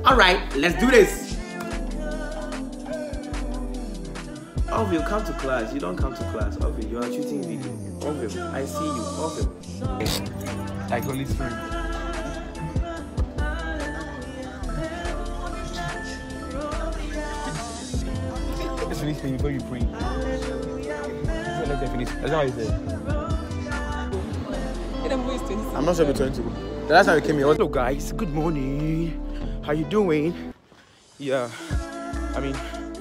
Alright, let's do this. Ovil, come to class. You don't come to class. Ovil, you are shooting video. Ovil, I see you. Ovil. Like Holy Spirit. Let's finish praying before you pray. So let's finish. That's how I said. I'm not sure if it's 22. The last time we came here. Hello guys, good morning. How you doing? Yeah, I mean,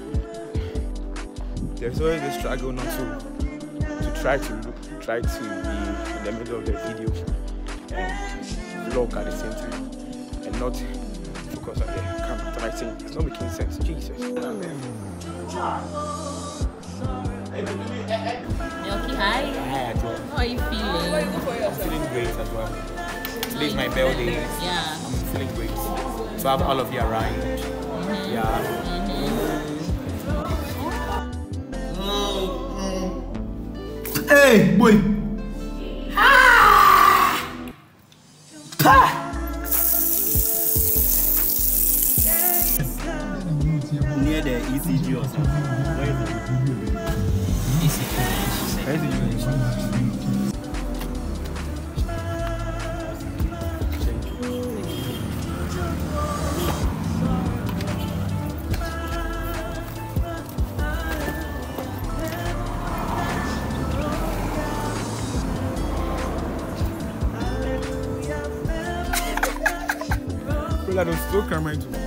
there's always a struggle not to try to be in the middle of the video and vlog at the same time and not focus on the camera. Am I saying it's not making sense? Jesus. Okay, hi. Hi, as well. How are you feeling? I'm feeling great as well. Today's my birthday. Yeah. I'm feeling great. So I have all of you around. Yeah. Hey, boy. Near the ECG or something. Where is it? ECG. Where is it? I don't still come right to